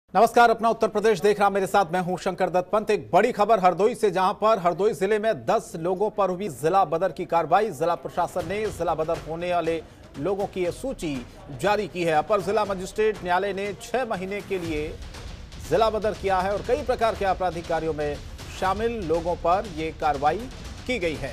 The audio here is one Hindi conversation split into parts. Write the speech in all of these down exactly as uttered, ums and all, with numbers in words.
नमस्कार, अपना उत्तर प्रदेश देख रहा मेरे साथ मैं हूं शंकर दत्त पंत। एक बड़ी खबर हरदोई से, जहां पर हरदोई जिले में दस लोगों पर हुई जिला बदर की कार्रवाई। जिला प्रशासन ने जिला बदर होने वाले लोगों की यह सूची जारी की है। अपर जिला मजिस्ट्रेट न्यायालय ने छह महीने के लिए जिला बदर किया है और कई प्रकार के आपराधिक कार्यों में शामिल लोगों पर यह कार्रवाई की गई है।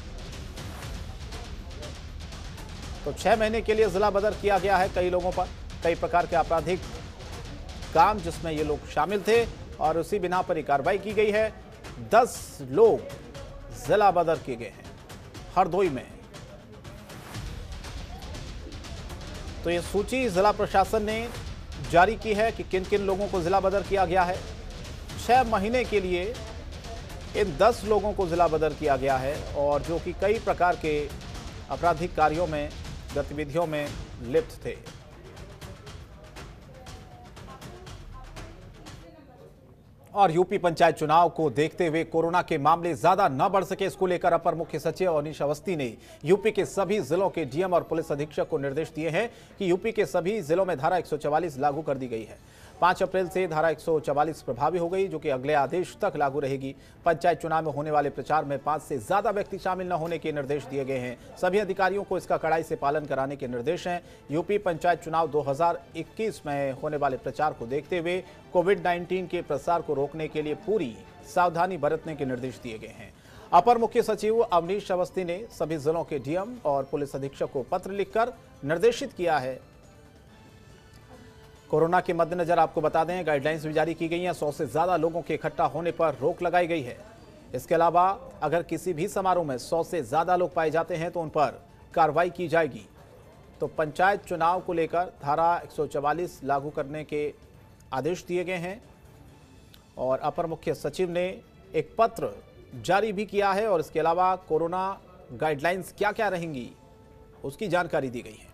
तो छह महीने के लिए जिला बदर किया गया है कई लोगों पर, कई प्रकार के आपराधिक काम जिसमें ये लोग शामिल थे और उसी बिना पर कार्रवाई की गई है। दस लोग जिला बदर किए गए हैं हरदोई में। तो ये सूची जिला प्रशासन ने जारी की है कि किन किन लोगों को जिला बदर किया गया है। छह महीने के लिए इन दस लोगों को जिला बदर किया गया है और जो कि कई प्रकार के आपराधिक कार्यों में, गतिविधियों में लिप्त थे। और यूपी पंचायत चुनाव को देखते हुए कोरोना के मामले ज्यादा न बढ़ सके, इसको लेकर अपर मुख्य सचिव अवनीश अवस्थी ने यूपी के सभी जिलों के डीएम और पुलिस अधीक्षक को निर्देश दिए हैं कि यूपी के सभी जिलों में धारा एक सौ चवालीस लागू कर दी गई है। पांच अप्रैल से धारा एक सौ चवालीस प्रभावी हो गई, जो कि अगले आदेश तक लागू रहेगी। पंचायत चुनाव में होने वाले प्रचार में पांच से ज्यादा व्यक्ति शामिल न होने के निर्देश दिए गए हैं। सभी अधिकारियों को इसका कड़ाई से पालन कराने के निर्देश हैं। यूपी पंचायत चुनाव दो हज़ार इक्कीस में होने वाले प्रचार को देखते हुए कोविड नाइन्टीन के प्रसार को रोकने के लिए पूरी सावधानी बरतने के निर्देश दिए गए हैं। अपर मुख्य सचिव अवनीश अवस्थी ने सभी जिलों के डीएम और पुलिस अधीक्षक को पत्र लिखकर निर्देशित किया है। कोरोना के मद्देनजर आपको बता दें, गाइडलाइंस भी जारी की गई हैं। सौ से ज्यादा लोगों के इकट्ठा होने पर रोक लगाई गई है। इसके अलावा अगर किसी भी समारोह में सौ से ज्यादा लोग पाए जाते हैं तो उन पर कार्रवाई की जाएगी। तो पंचायत चुनाव को लेकर धारा एक सौ चवालीस लागू करने के आदेश दिए गए हैं और अपर मुख्य सचिव ने एक पत्र जारी भी किया है और इसके अलावा कोरोना गाइडलाइंस क्या क्या रहेंगी उसकी जानकारी दी गई है।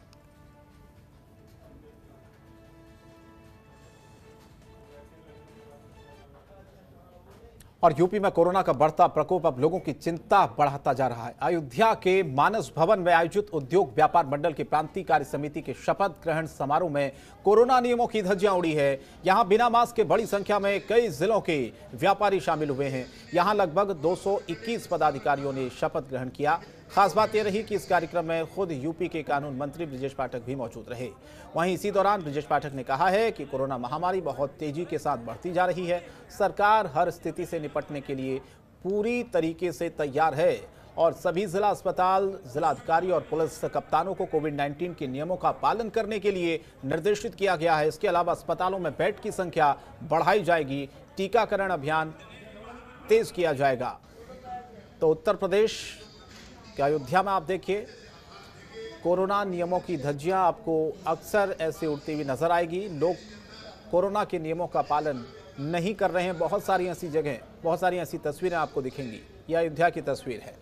और यूपी में कोरोना का बढ़ता प्रकोप अब लोगों की चिंता बढ़ाता जा रहा है। अयोध्या के मानस भवन में आयोजित उद्योग व्यापार मंडल की प्रांतीय कार्य समिति के शपथ ग्रहण समारोह में कोरोना नियमों की धज्जियां उड़ी है। यहां बिना मास्क के बड़ी संख्या में कई जिलों के व्यापारी शामिल हुए हैं। यहां लगभग दो सौ इक्कीस पदाधिकारियों ने शपथ ग्रहण किया। खास बात यह रही कि इस कार्यक्रम में खुद यूपी के कानून मंत्री ब्रजेश पाठक भी मौजूद रहे। वहीं इसी दौरान ब्रजेश पाठक ने कहा है कि कोरोना महामारी बहुत तेजी के साथ बढ़ती जा रही है। सरकार हर स्थिति से निपटने के लिए पूरी तरीके से तैयार है और सभी जिला अस्पताल, जिला अधिकारी और पुलिस कप्तानों को कोविड नाइन्टीन के नियमों का पालन करने के लिए निर्देशित किया गया है। इसके अलावा अस्पतालों में बेड की संख्या बढ़ाई जाएगी। टीकाकरण अभियान तेज किया जाएगा। तो उत्तर प्रदेश कि अयोध्या में आप देखिए, कोरोना नियमों की धज्जियां आपको अक्सर ऐसे उड़ती हुई नजर आएगी। लोग कोरोना के नियमों का पालन नहीं कर रहे हैं। बहुत सारी ऐसी जगह, बहुत सारी ऐसी तस्वीरें आपको दिखेंगी। यह अयोध्या की तस्वीर है।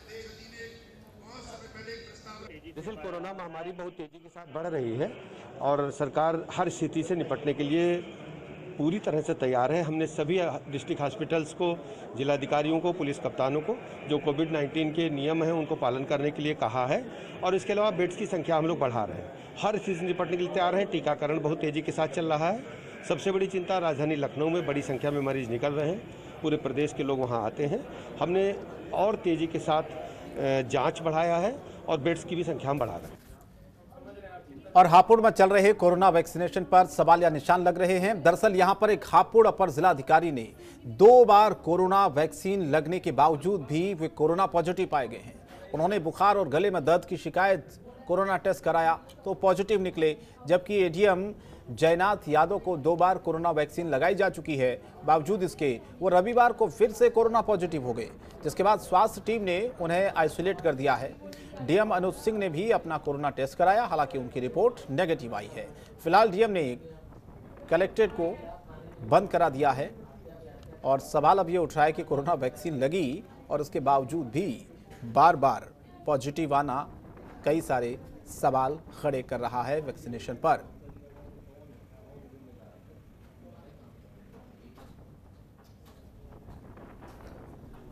दरअसल कोरोना महामारी बहुत तेजी के साथ बढ़ रही है और सरकार हर स्थिति से निपटने के लिए पूरी तरह से तैयार है। हमने सभी डिस्ट्रिक्ट हॉस्पिटल्स को, जिलाधिकारियों को, पुलिस कप्तानों को जो कोविड नाइन्टीन के नियम हैं उनको पालन करने के लिए कहा है और इसके अलावा बेड्स की संख्या हम लोग बढ़ा रहे हैं। हर स्थिति से निपटने के लिए तैयार हैं। टीकाकरण बहुत तेज़ी के साथ चल रहा है। सबसे बड़ी चिंता, राजधानी लखनऊ में बड़ी संख्या में मरीज निकल रहे हैं। पूरे प्रदेश के लोग वहाँ आते हैं। हमने और तेज़ी के साथ जाँच बढ़ाया है और बेड्स की भी संख्या हम बढ़ा रहे हैं। और हापुड़ में चल रहे कोरोना वैक्सीनेशन पर सवाल या निशान लग रहे हैं। दरअसल यहां पर एक हापुड़ अपर जिलाधिकारी ने दो बार कोरोना वैक्सीन लगने के बावजूद भी वे कोरोना पॉजिटिव पाए गए हैं। उन्होंने बुखार और गले में दर्द की शिकायत, कोरोना टेस्ट कराया तो पॉजिटिव निकले, जबकि एडीएम जयनाथ यादव को दो बार कोरोना वैक्सीन लगाई जा चुकी है। बावजूद इसके वो रविवार को फिर से कोरोना पॉजिटिव हो गए, जिसके बाद स्वास्थ्य टीम ने उन्हें आइसोलेट कर दिया है। डीएम अनुज सिंह ने भी अपना कोरोना टेस्ट कराया, हालांकि उनकी रिपोर्ट नेगेटिव आई है। फिलहाल डीएम ने कलेक्ट्रेट को बंद करा दिया है और सवाल अब ये उठ रहा है कि कोरोना वैक्सीन लगी और उसके बावजूद भी बार बार पॉजिटिव आना कई सारे सवाल खड़े कर रहा है वैक्सीनेशन पर।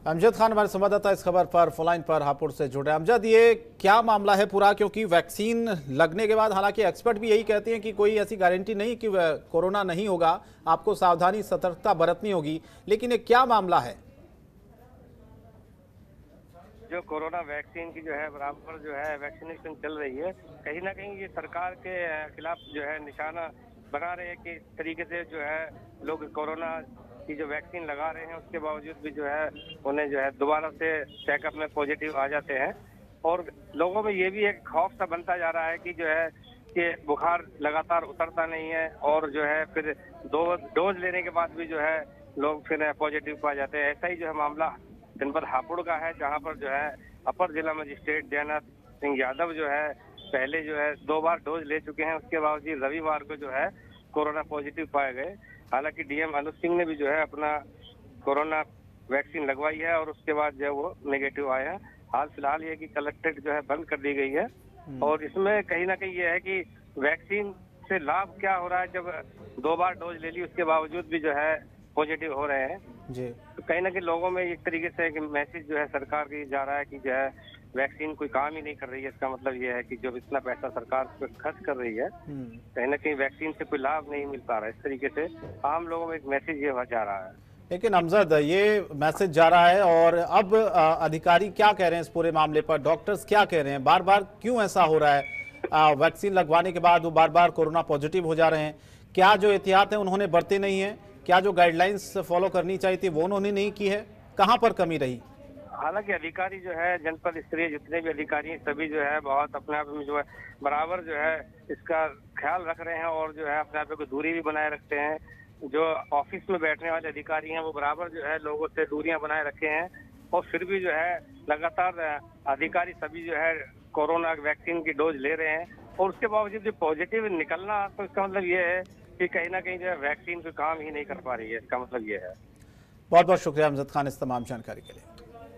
अमजद खान हमारे संवाददाता इस खबर पर फोनलाइन पर हापुड़ से जुड़ रहे हैं। अमजद, ये क्या मामला है पूरा? क्योंकि वैक्सीन लगने के बाद हालांकि एक्सपर्ट भी यही कहते हैं कि कोई ऐसी गारंटी नहीं कि कोरोना नहीं होगा, आपको सावधानी सतर्कता बरतनी होगी, लेकिन ये क्या मामला है? जो कोरोना वैक्सीन की जो है बराबर जो है वैक्सीनेशन चल रही है, कहीं ना कहीं ये सरकार के खिलाफ जो है निशाना बना रहे हैं कि इस तरीके से जो है लोग कोरोना की जो वैक्सीन लगा रहे हैं उसके बावजूद भी जो है उन्हें जो है दोबारा से चेकअप में पॉजिटिव आ जाते हैं। और लोगों में ये भी एक खौफ सा बनता जा रहा है कि जो है कि बुखार लगातार उतरता नहीं है और जो है फिर दो डोज लेने के बाद भी जो है लोग फिर पॉजिटिव पा जाते हैं। ऐसा ही जो है मामला जनपद हापुड़ का है, जहां पर जो है अपर जिला मजिस्ट्रेट जयनाथ सिंह यादव जो है पहले जो है दो बार डोज ले चुके हैं, उसके बावजूद रविवार को जो है कोरोना पॉजिटिव पाए गए। हालांकि डीएम अनुज सिंह ने भी जो है अपना कोरोना वैक्सीन लगवाई है और उसके बाद जो है वो नेगेटिव आया है। हाल फिलहाल ये कि कलेक्ट्रेट जो है बंद कर दी गई है और इसमें कहीं ना कहीं ये है कि वैक्सीन से लाभ क्या हो रहा है, जब दो बार डोज ले ली उसके बावजूद भी जो है पॉजिटिव हो रहे हैं जी। तो कहीं ना कहीं लोगों में एक तरीके से एक मैसेज जो है सरकार की जा रहा है कि जो है वैक्सीन कोई काम ही नहीं कर रही है। इसका मतलब ये है कि जो इतना पैसा सरकार खर्च कर रही है कहीं ना कहीं वैक्सीन से कोई लाभ नहीं मिल पा रहा है। इस तरीके से आम लोगों में एक मैसेज ये जा रहा है। लेकिन अमजद, ये मैसेज जा रहा है और अब अधिकारी क्या कह रहे हैं इस पूरे मामले पर? डॉक्टर्स क्या कह रहे हैं? बार बार क्यों ऐसा हो रहा है? वैक्सीन लगवाने के बाद वो बार बार कोरोना पॉजिटिव हो जा रहे हैं। क्या जो एहतियात है उन्होंने बरते नहीं है? क्या जो गाइडलाइंस फॉलो करनी चाहिए थी वो उन्होंने नहीं की है? कहाँ पर कमी रही? हालांकि अधिकारी जो है जनपद स्तरीय जितने भी अधिकारी हैं सभी जो है बहुत अपने आप में जो है बराबर जो है इसका ख्याल रख रहे हैं और जो है अपने आप को दूरी भी बनाए रखते हैं। जो ऑफिस में बैठने वाले अधिकारी हैं वो बराबर जो है लोगों से दूरियां बनाए रखे हैं और फिर भी जो है लगातार अधिकारी सभी जो है कोरोना वैक्सीन की डोज ले रहे हैं और उसके बावजूद जो पॉजिटिव निकलना, तो इसका मतलब ये है कि कहीं ना कहीं जो है वैक्सीन कोई काम ही नहीं कर पा रही है। इसका मतलब ये है। बहुत बहुत शुक्रिया अमजद खान इस तमाम जानकारी के लिए।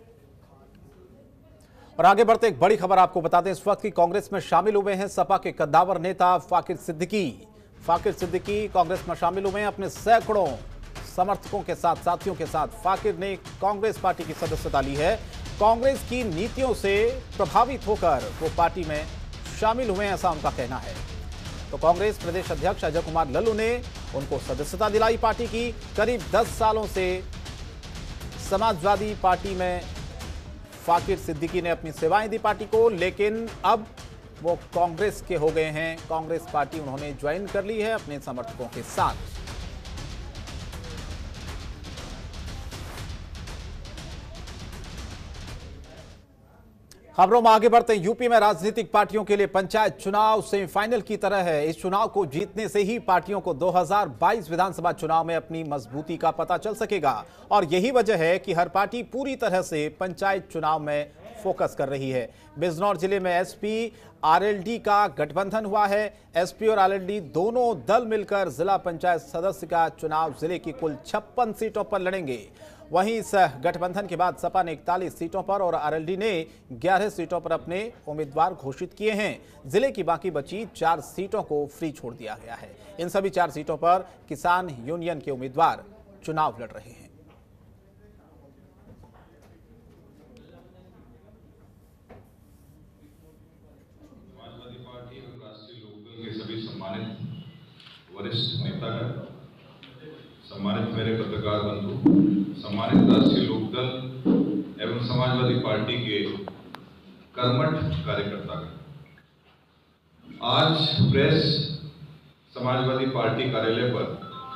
और आगे बढ़ते एक बड़ी खबर आपको बता दें, इस वक्त की कांग्रेस में शामिल हुए हैं सपा के कद्दावर नेता फाकिर सिद्दीकी। फाकिर सिद्दीकी कांग्रेस में शामिल हुए हैं अपने सैकड़ों समर्थकों के साथ, साथियों के साथ। फाकिर ने कांग्रेस पार्टी की सदस्यता ली है। कांग्रेस की नीतियों से प्रभावित होकर वो पार्टी में शामिल हुए हैं, ऐसा उनका कहना है। तो कांग्रेस प्रदेश अध्यक्ष अजय कुमार लल्लू ने उनको सदस्यता दिलाई पार्टी की। करीब दस सालों से समाजवादी पार्टी में फाकिर सिद्दीकी ने अपनी सेवाएं दी पार्टी को, लेकिन अब वो कांग्रेस के हो गए हैं। कांग्रेस पार्टी उन्होंने ज्वाइन कर ली है अपने समर्थकों के साथ। खबरों में आगे बढ़ते हैं। यूपी में राजनीतिक पार्टियों के लिए पंचायत चुनाव सेमीफाइनल की तरह है। इस चुनाव को जीतने से ही पार्टियों को दो हज़ार बाईस विधानसभा चुनाव में अपनी मजबूती का पता चल सकेगा और यही वजह है कि हर पार्टी पूरी तरह से पंचायत चुनाव में फोकस कर रही है। बिजनौर जिले में एसपी आरएलडी का गठबंधन हुआ है। एसपी और आरएलडी दोनों दल मिलकर जिला पंचायत सदस्य का चुनाव जिले की कुल छप्पन सीटों पर लड़ेंगे। वहीं इस गठबंधन के बाद सपा ने इकतालीस सीटों पर और आरएलडी ने ग्यारह सीटों पर अपने उम्मीदवार घोषित किए हैं। जिले की बाकी बची चार सीटों को फ्री छोड़ दिया गया है। इन सभी चार सीटों पर किसान यूनियन के उम्मीदवार चुनाव लड़ रहे हैं। समाजवादी पार्टी और राष्ट्रीय लोकदल के सभी सम्मानित वरिष्ठ नेतागण, सम्मानित मेरे पत्रकार बंधु, सम्मानित राष्ट्रीय लोकदल एवं समाजवादी पार्टी के कर्मठ कार्यकर्तागण, आज प्रेस समाजवादी पार्टी कार्यालय पर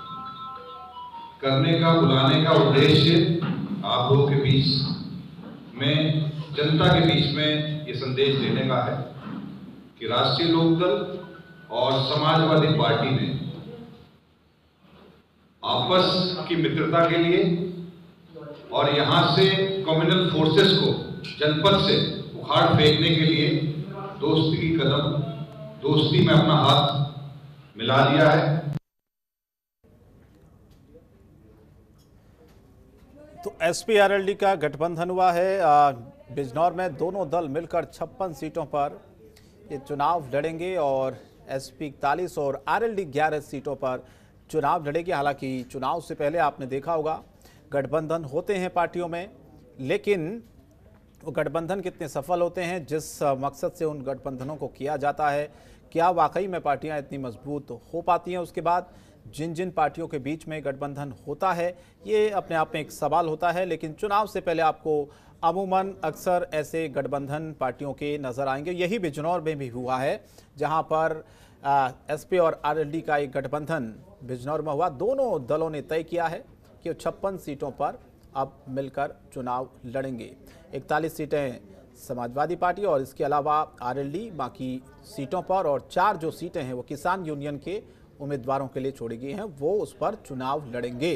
करने का बुलाने का उद्देश्य आप लोगों के बीच में, जनता के बीच में ये संदेश देने का है कि राष्ट्रीय लोकदल और समाजवादी पार्टी ने आपस की मित्रता के लिए और यहां से कम्युनल फोर्सेस को जनपद से उखाड़ फेंकने के लिए दोस्ती की कदम दोस्ती में अपना हाथ मिला दिया है। तो एसपी आरएलडी का गठबंधन हुआ है। बिजनौर में दोनों दल मिलकर छप्पन सीटों पर ये चुनाव लड़ेंगे और एसपी इकतालीस और आरएलडी ग्यारह सीटों पर चुनाव लड़ेगी। हालांकि चुनाव से पहले आपने देखा होगा गठबंधन होते हैं पार्टियों में, लेकिन वो गठबंधन कितने सफल होते हैं, जिस मकसद से उन गठबंधनों को किया जाता है, क्या वाकई में पार्टियां इतनी मजबूत हो पाती हैं? उसके बाद जिन जिन पार्टियों के बीच में गठबंधन होता है, ये अपने आप में एक सवाल होता है। लेकिन चुनाव से पहले आपको अमूमन अक्सर ऐसे गठबंधन पार्टियों के नजर आएंगे। यही बिजनौर में भी हुआ है, जहां पर एसपी और आरएलडी का एक गठबंधन बिजनौर में हुआ। दोनों दलों ने तय किया है कि छप्पन सीटों पर अब मिलकर चुनाव लड़ेंगे। इकतालीस सीटें समाजवादी पार्टी और इसके अलावा आरएलडी बाकी सीटों पर, और चार जो सीटें हैं वो किसान यूनियन के उम्मीदवारों के लिए छोड़ी गई हैं, वो उस पर चुनाव लड़ेंगे।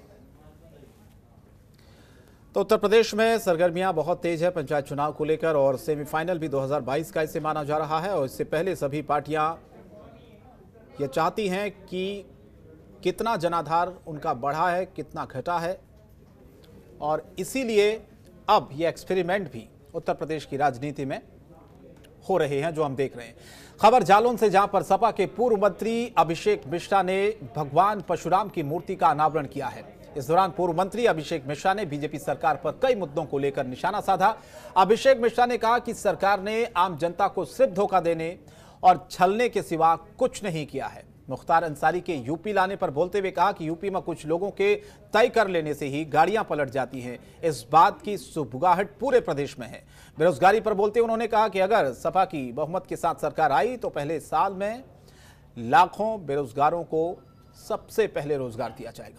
तो उत्तर प्रदेश में सरगर्मियां बहुत तेज है पंचायत चुनाव को लेकर, और सेमीफाइनल भी दो हज़ार बाईस का इसे माना जा रहा है। और इससे पहले सभी पार्टियां ये चाहती हैं कि कितना जनाधार उनका बढ़ा है, कितना घटा है, और इसीलिए अब ये एक्सपेरिमेंट भी उत्तर प्रदेश की राजनीति में हो रहे हैं, जो हम देख रहे हैं। खबर जालौन से, जहां पर सपा के पूर्व मंत्री अभिषेक मिश्रा ने भगवान परशुराम की मूर्ति का अनावरण किया है। इस दौरान पूर्व मंत्री अभिषेक मिश्रा ने बीजेपी सरकार पर कई मुद्दों को लेकर निशाना साधा। अभिषेक मिश्रा ने कहा कि सरकार ने आम जनता को सिर्फ धोखा देने और छलने के सिवा कुछ नहीं किया है। मुख्तार अंसारी के यूपी लाने पर बोलते हुए कहा कि यूपी में कुछ लोगों के तय कर लेने से ही गाड़ियां पलट जाती हैं। इस बात की सुबुगाहट पूरे प्रदेश में है। बेरोजगारी पर बोलते हुए उन्होंने कहा कि अगर सपा की बहुमत के साथ सरकार आई तो पहले साल में लाखों बेरोजगारों को सबसे पहले रोजगार दिया जाएगा।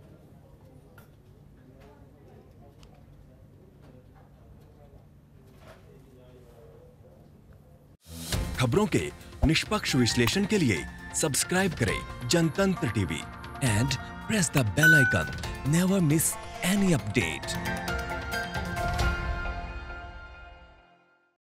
खबरों के निष्पक्ष विश्लेषण के लिए सब्सक्राइब करें Janatantra TV and press the bell icon. Never miss any update.